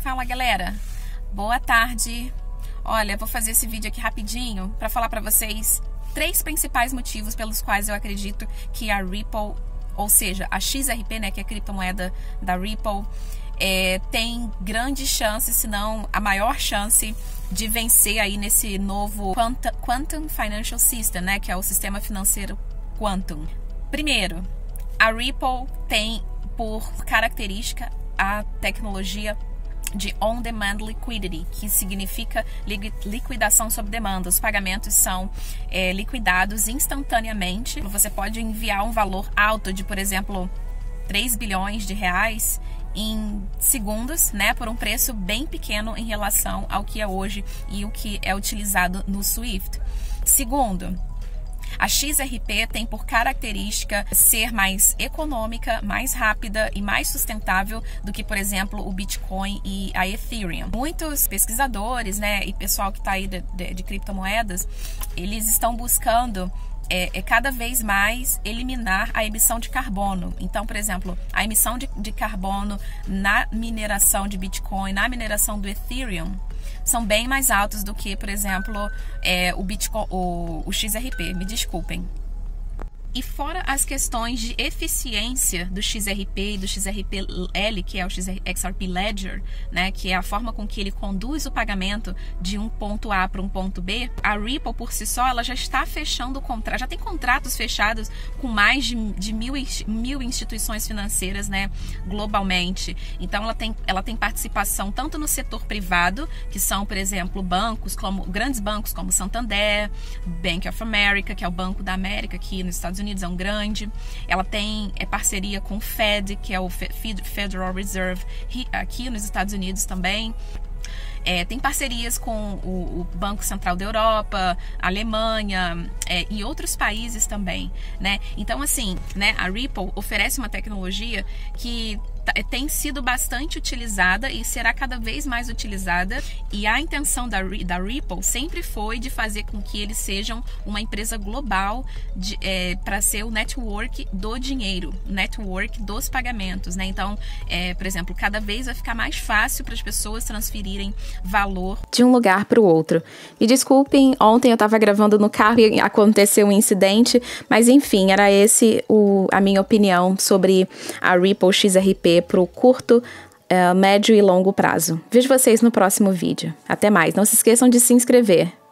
Fala, galera. Boa tarde. Olha, vou fazer esse vídeo aqui rapidinho para falar para vocês 3 principais motivos pelos quais eu acredito que a Ripple, ou seja, a XRP, né, que é a criptomoeda da Ripple, tem grandes chances, se não a maior chance de vencer aí nesse novo Quantum Financial System, né, que é o sistema financeiro Quantum. Primeiro, a Ripple tem por característica a tecnologia de On-Demand Liquidity, que significa liquidação sob demanda. Os pagamentos são liquidados instantaneamente. Você pode enviar um valor alto de, por exemplo, 3 bilhões de reais em segundos, né, por um preço bem pequeno em relação ao que é hoje e o que é utilizado no SWIFT. Segundo, a XRP tem por característica ser mais econômica, mais rápida e mais sustentável do que, por exemplo, o Bitcoin e a Ethereum. Muitos pesquisadores, né, e pessoal que está aí de criptomoedas, eles estão buscando cada vez mais eliminar a emissão de carbono. Então, por exemplo, a emissão de carbono na mineração de Bitcoin, na mineração do Ethereum, são bem mais altos do que, por exemplo, o XRP, me desculpem. E fora as questões de eficiência do XRP e do XRP-L, que é o XRP Ledger, né, que é a forma com que ele conduz o pagamento de um ponto A para um ponto B, a Ripple por si só ela já está fechando já tem contratos fechados com mais de mil instituições financeiras, né, globalmente. Então ela tem participação tanto no setor privado, que são, por exemplo, grandes bancos como Santander, Bank of America, que é o Banco da América aqui nos Estados Unidos, é um grande. Ela tem parceria com o Fed, que é o Federal Reserve, aqui nos Estados Unidos também. Tem parcerias com o Banco Central da Europa, Alemanha e outros países também, né? Então, assim, né, a Ripple oferece uma tecnologia que tem sido bastante utilizada e será cada vez mais utilizada, e a intenção da Ripple sempre foi de fazer com que eles sejam uma empresa global para ser o network do dinheiro, network dos pagamentos, né? Então, por exemplo, cada vez vai ficar mais fácil para as pessoas transferirem valor de um lugar para o outro. Me desculpem, ontem eu estava gravando no carro e aconteceu um incidente, mas enfim, era a minha opinião sobre a Ripple XRP para o curto, médio e longo prazo. Vejo vocês no próximo vídeo. Até mais. Não se esqueçam de se inscrever.